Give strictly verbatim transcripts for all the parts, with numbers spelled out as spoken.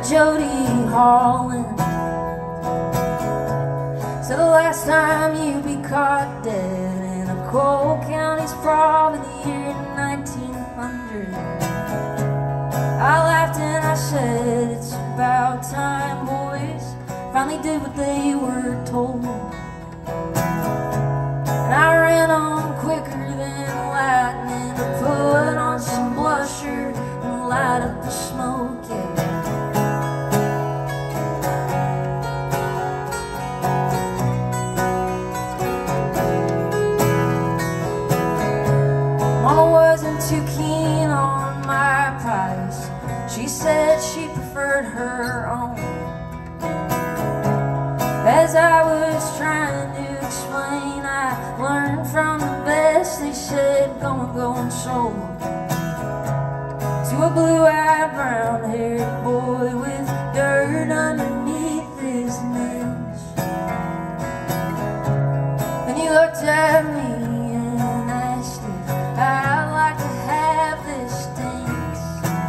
Jody Holland. So the last time you'd be caught dead in a cold county's probably the year nineteen hundred. I laughed and I said, it's about time boys finally did what they were told. And I ran on quicker than lightning to put on some blusher and light up the smoke, yeah. Mama wasn't too keen on my pies. She said she preferred her own. As I was trying to explain, I learned from the best. They said, go and go and sold to a blue-eyed, brown-haired boy with dirt underneath his nails. Then he looked at me and asked if I'd like to have this dance.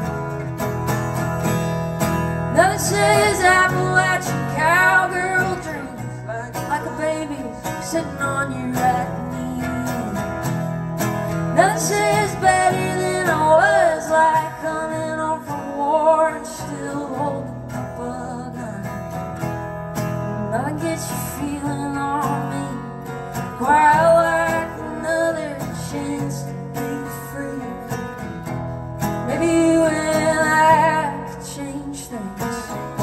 Another says Appalachian cowgirl dreams like, like a baby sitting on your right knee. Another says better than I was, like coming home from war and still holding up a gun. Nothing gets you feeling on me quite like another chance to be free. Maybe you and I could change things.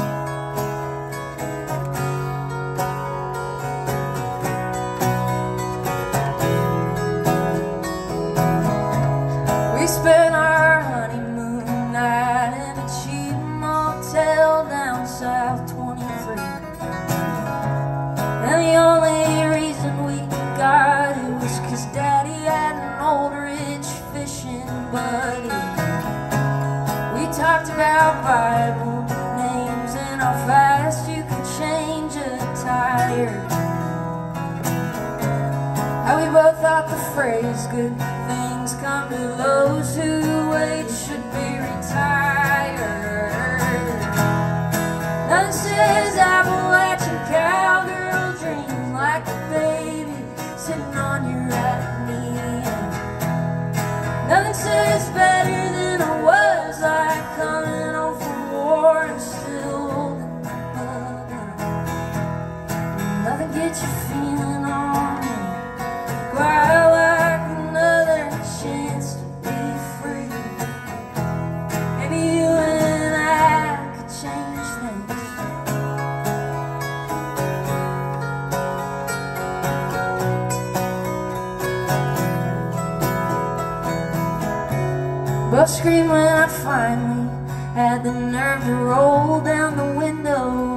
We spent our honeymoon night in a cheap motel down South twenty-three. And the only reason we got it was cause Daddy had an old rich fishing buddy. We talked about Bible names and how fast you could change a tire. How we both thought the phrase good things come to those who wait should be retired. None says Appalachian cowgirl dream like a baby sitting on your right knee. Nothing says better than I was, like coming home from war and still holding the gun. Nothing gets you feeling on me quite like another chance to be free. Maybe you and I could change things. But scream when I finally had the nerve to roll down the window